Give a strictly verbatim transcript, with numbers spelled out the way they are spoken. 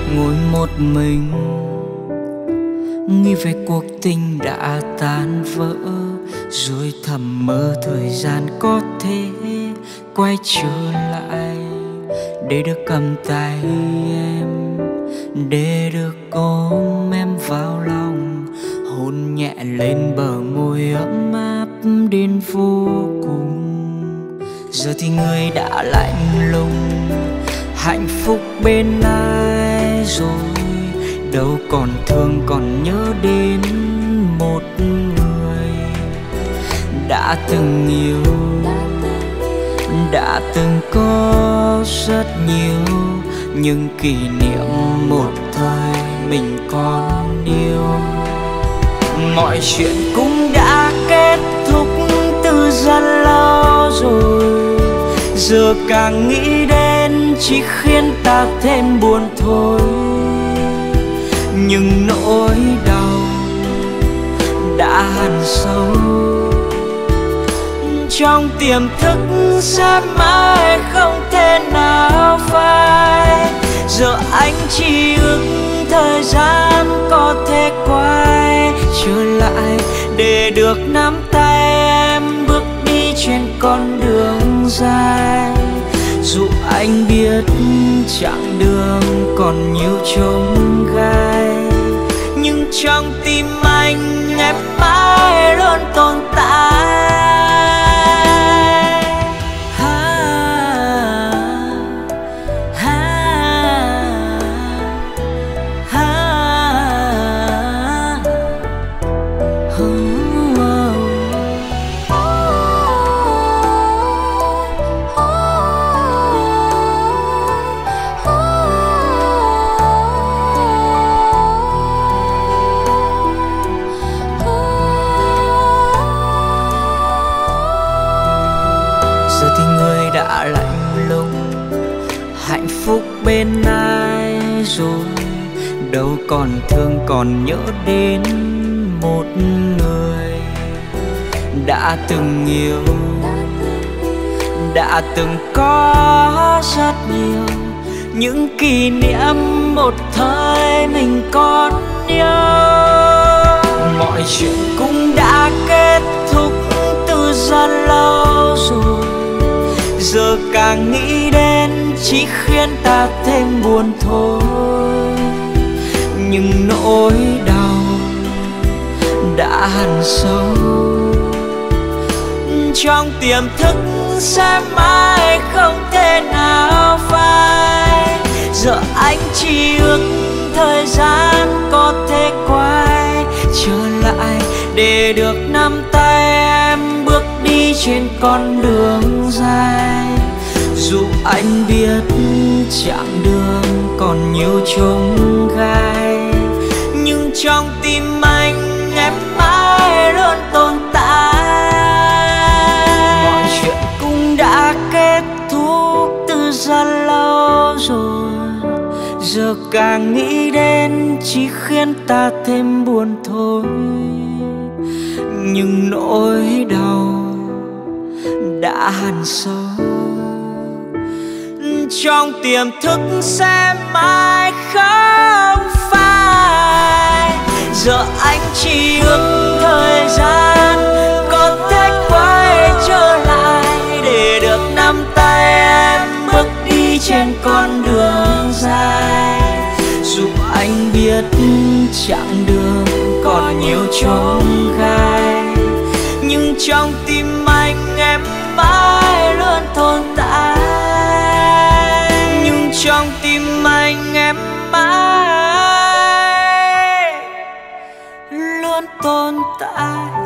ngồi một mình nghĩ về cuộc tình đã tan vỡ, rồi thầm mơ thời gian có thể quay trở lại để được cầm tay em, để được ôm em vào lòng, hôn nhẹ lên bờ môi ấm áp đến vô cùng. Giờ thì người đã lạnh lùng, hạnh phúc bên ai rồi, đâu còn thương còn nhớ đến một người đã từng yêu, đã từng có rất nhiều những kỷ niệm một thời mình còn yêu. Mọi chuyện cũng đã kết thúc từ rất lâu rồi, giờ càng nghĩ đến chỉ khiến ta thêm buồn thôi. Nhưng nỗi đau đã hằn sâu trong tiềm thức sẽ mãi không thể nào phai. Giờ anh chỉ ước thời gian có thể quay trở lại để được nắm tay em bước đi trên con đường dài. Dù anh biết chặng đường còn nhiều chông gai, nhưng trong tim anh em mãi luôn tồn tại. Giờ thì người đã lạnh lùng, hạnh phúc bên ai rồi, đâu còn thương còn nhớ đến một người đã từng yêu, đã từng có rất nhiều những kỷ niệm một thời mình còn nhớ. Mọi chuyện cũng đã kết thúc từ rất lâu rồi, giờ càng nghĩ đến chỉ khiến ta thêm buồn thôi. Nhưng nỗi đau đã hằn sâu trong tiềm thức sẽ mãi không thể nào phai. Giờ anh chỉ ước thời gian có thể quay trở lại để được nắm tay em bước đi trên con đường dài. Dù anh biết chặng đường còn nhiều chông gai, nhưng trong tim anh em mãi luôn tồn tại. Mọi chuyện cũng đã kết thúc từ rất lâu rồi, giờ càng nghĩ đến chỉ khiến ta thêm buồn thôi. Nhưng nỗi đau đã hằn sâu trong tiềm thức sẽ mãi không phai. Giờ anh chỉ ước thời gian có thể quay trở lại để được nắm tay em bước đi trên con đường dài. Dù anh biết chặng đường còn nhiều chông gai, nhưng trong tim anh em mãi luôn tồn tại. Nhưng trong tim anh em mãi luôn tồn tại.